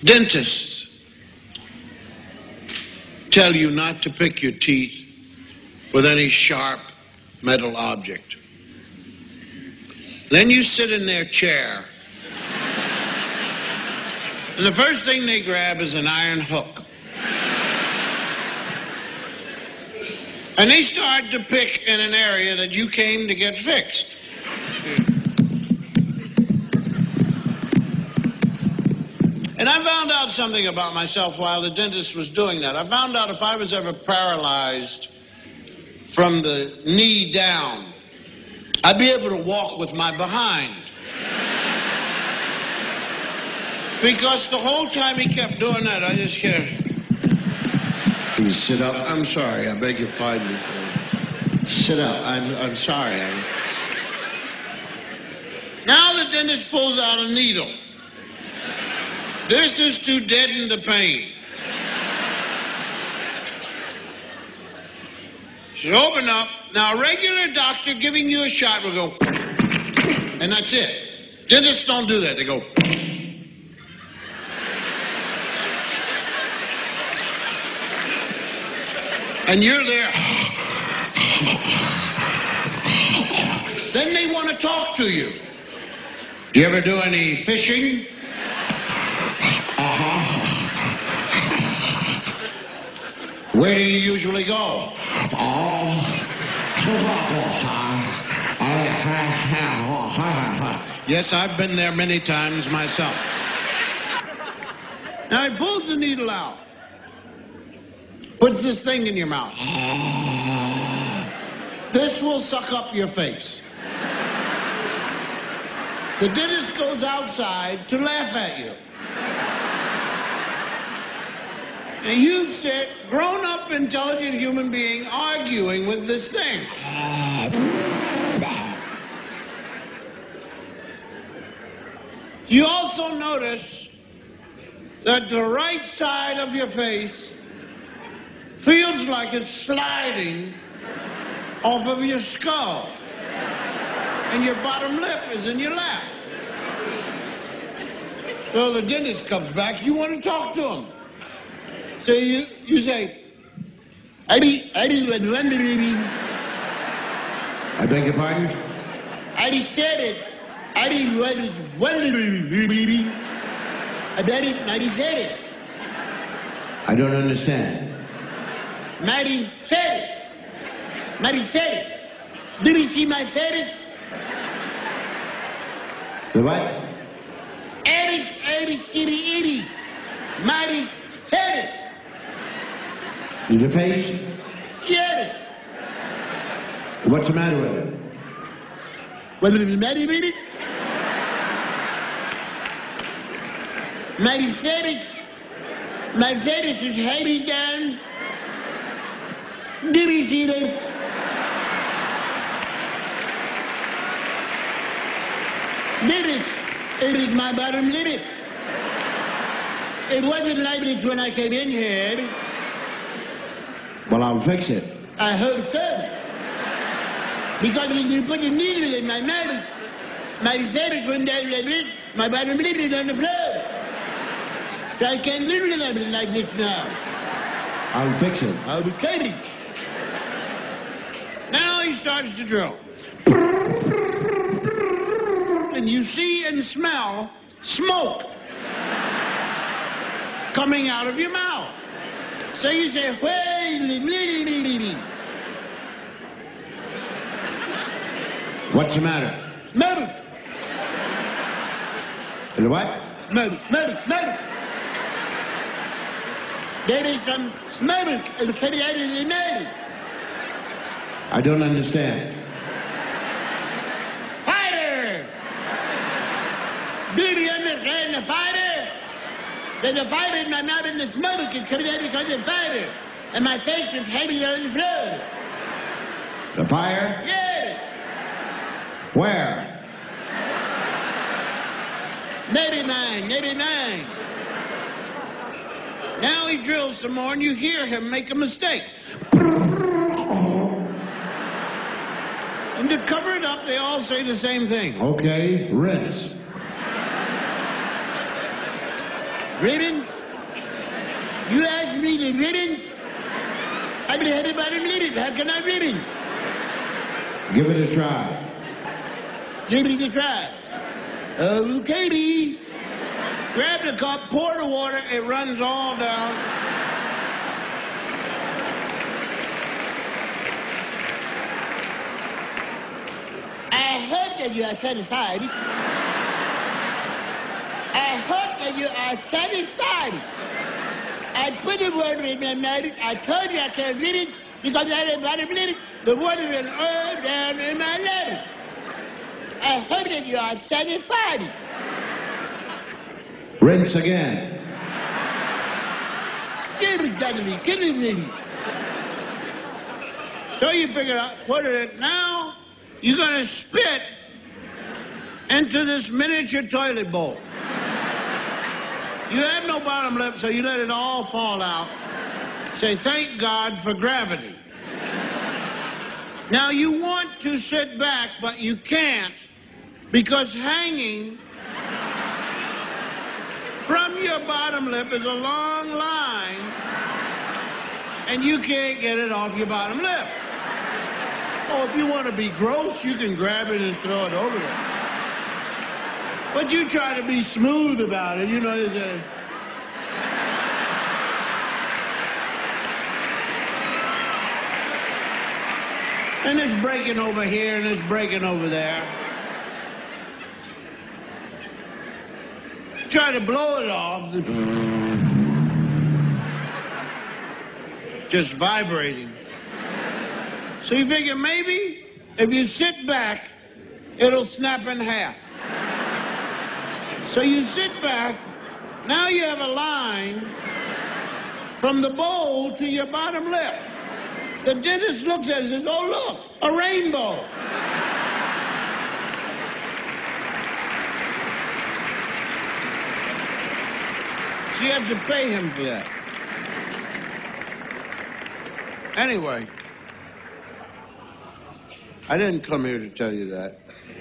Dentists tell you not to pick your teeth with any sharp metal object. Then you sit in their chair, and the first thing they grab is an iron hook. And they start to pick in an area that you came to get fixed. And I found out something about myself while the dentist was doing that. I found out if I was ever paralyzed from the knee down, I'd be able to walk with my behind. Because the whole time he kept doing that, I just kept... You sit up. I'm sorry. I beg your pardon. Sit up. I'm sorry. Now the dentist pulls out a needle. This is to deaden the pain. Should open up. Now, a regular doctor giving you a shot will go, and that's it. Dentists don't do that. They go. And you're there. Then they want to talk to you. Do you ever do any fishing? Where do you usually go? Yes, I've been there many times myself. Now he pulls the needle out. Puts this thing in your mouth. This will suck up your face. The dentist goes outside to laugh at you. And you sit, grown-up, intelligent human being, arguing with this thing. You also notice that the right side of your face feels like it's sliding off of your skull. And your bottom lip is in your lap. So the dentist comes back, you want to talk to him. So you say, I beg your pardon? I said it. I don't understand. Mary said it. Did you see my face? The what? Eddie. Mary said it. Your face? Yes. What's the matter with it? Well, Mary made it. Mary said it. My face is heavy down. Did you see this? It is my bottom lip. It wasn't like this when I came in here. Well, I'll fix it. I hope so. Because when you put a needle in my mouth, my face went down like this, my bottom lip is on the floor. So I can't live like this now. I'll fix it. I'll be kidding. Now he starts to drill. And you see and smell smoke coming out of your mouth. So you say, what's the matter? Smoke. The what? Smoke. There is some smoke coming out of the mouth. I don't understand. Fighter! Do you understand the fighter? There's a fire in my mouth and the smoke is coming out because of the fire. And my face is heavy on the floor. The fire? Yes. Where? Maybe mine. Now he drills some more and you hear him make a mistake. And to cover it up, they all say the same thing. Okay, rinse. Ribbons? You ask me the ribbons? I been having bottom lip. How can I ribbons? Give it a try. Give it a try. Okay, B. Grab the cup, pour the water, it runs all down. I hope that you are satisfied. I hope that you are satisfied. I put the water in my mouth. I told you I can't read it because I had a bottom lip. The water will all down in my lip. I hope that you are satisfied. Rinse again. Give it to me, killing me. So you pick it up, put it in. Now you're going to spit into this miniature toilet bowl. You have no bottom lip, so you let it all fall out. Say, thank God for gravity. Now you want to sit back, but you can't, because hanging from your bottom lip is a long line, and you can't get it off your bottom lip. Oh, if you want to be gross, you can grab it and throw it over there. But you try to be smooth about it, you know, there's a... And it's breaking over here, and it's breaking over there. Try to blow it off. Just vibrating. So you figure maybe if you sit back, it'll snap in half. So you sit back, now you have a line from the bowl to your bottom lip. The dentist looks at it and says, oh, look, a rainbow. So you have to pay him for that. Anyway, I didn't come here to tell you that.